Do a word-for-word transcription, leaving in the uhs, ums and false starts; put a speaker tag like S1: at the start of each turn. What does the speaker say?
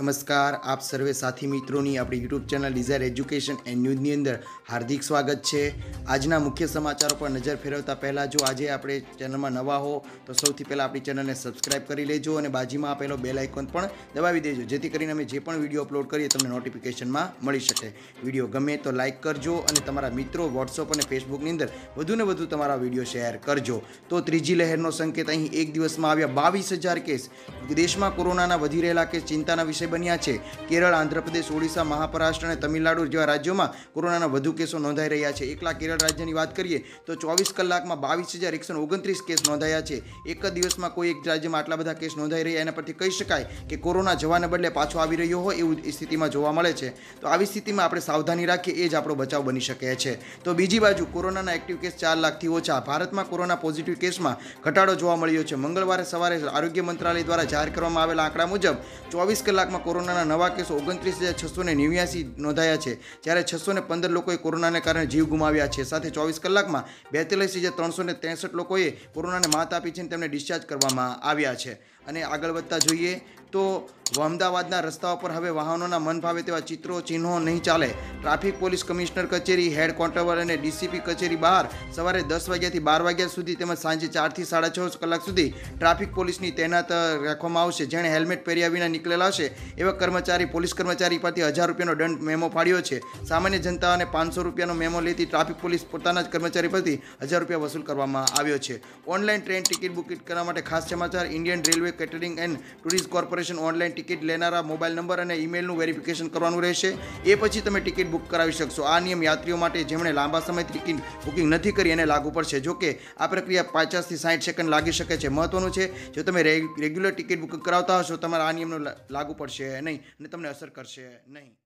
S1: नमस्कार। आप सर्वे साथी मित्रों की अपनी YouTube channel Desire Education and न्यूज़नी अंदर हार्दिक स्वागत है। आजना मुख्य समाचारों पर नजर फेरवता पहला जो आज आप चैनल में नवा हो तो सौथी पहला अपनी चैनल ने सब्सक्राइब कर लेजो और बाजू में आपेलो बेल आइकॉन पर दबावी देजो, जेथी करीने अमे जे पण विडियो अपलोड करीए तमने नोटिफिकेशन में मळी शके। विडियो गमे तो लाइक करजो और तमारा मित्रों वॉट्सएप और फेसबुकनी अंदर वधु ने वधु तमारा विडियो शेर करजो। तो त्रीजी लहरनो संकेत अहीं एक दिवस में आव्या बावीस हजार केस। देश में कोरोना वधी रहेला केस चिंताना विषय बन्या छे। केरल, आंध्रप्रदेश, ओडिशा, महाराष्ट्र और तमिलनाडु जेवा राज्यों में कोरोना वधु केसों नोंधाई रह्या छे। एकला केरल राज्यनी बात करिए तो चौबीस कलाक में बावीस हजार एक सौ ओगणत्रीस केस नोंधाया है। एक ज दिवस में कोई एक राज्य में आटला बधा केस नोंधाई रह्या एना परथी कही शकाय कि कोरोना जवाने बदले पाछो आवी रह्यो होय एवी स्थिति में जोवा मळे छे। तो आवी स्थिति में आपणे सावधानी राखीए ए ज आपणो बचाव बनी शके छे। तो बीजी बाजु कोरोना एक्टिव केस चार लाख थी ओछा। भारत में कोरोना पॉजिटिव केस में घटाडो जोवा मळ्यो छे। मंगळवारे सवारे आरोग्य मंत्रालय द्वारा जाहिर करवामां आवेला आंकड़ा मुजब चौबीस कलाक में कोरोना नवा केस ओगणत्रीस हजार छसो ने नेव्यासी नोंधाया है, जयरे छसो ने पंदर लोकोए कोरोना ने कारण जीव गुमाव्या है। साथ चौबीस कलाक में बेतालीस हजार त्रणसो ने तेसठ लोकोए कोरोना ने मात आपी छे, तेमने डिस्चार्ज करवामां आव्या छे। अने आगळ वधता जोईए तो अमदावादना रस्ताओं पर हवे वाहनों मन भावे तेवा चित्रों चिन्हों नहीं चाले। ट्राफिक पोलीस कमिश्नर कचेरी, हेड कोन्स्टेबल और डीसीपी कचेरी बहार सवारे दस वाग्या थी बार वाग्या सुधी तेमज सांजे चार थी साढ़ा छ कलाक सुधी ट्राफिक पोलीसनी तैनात राखवामां आवशे। जेणे हेल्मेट पहेर्या विना निकळेला हशे एवा कर्मचारी पोलीस कर्मचारी परथी हज़ार रुपियानो दंड मेमो फाड्यो छे। सामान्य जनताने पांच सौ रुपियानो मेमो लेती ट्राफिक पोलीस पोताना ज कर्मचारी परथी हज़ार रुपिया वसूल करवामां આવ્યો છે। ऑनलाइन ट्रेन टिकિટ बुक કરવા માટે ખાસ સમાચાર। Indian Railway Catering and Tourist Corporation online ticket लेनारा मोबाइल नंबर और ईमेलનું वेरिफिकेशन करवानुं रहेशे। ए पछी तमे टिकિટ बुक करावी शकशो। आ नियम यात्रीओ माटे जेमणे लांबा समय टिकિટ बुकिंग नहीं करी एने लागू पड़शे। जो कि आ प्रक्रिया पचास थी साठ सेकंड लागी शके छे। महत्वनुं छे जो तमे रेग्युलर टिकિટ बुक करावता हशो तमारा आ नियमनो लागू पड़शे नहीं અને તમને અસર કરશે નહીં।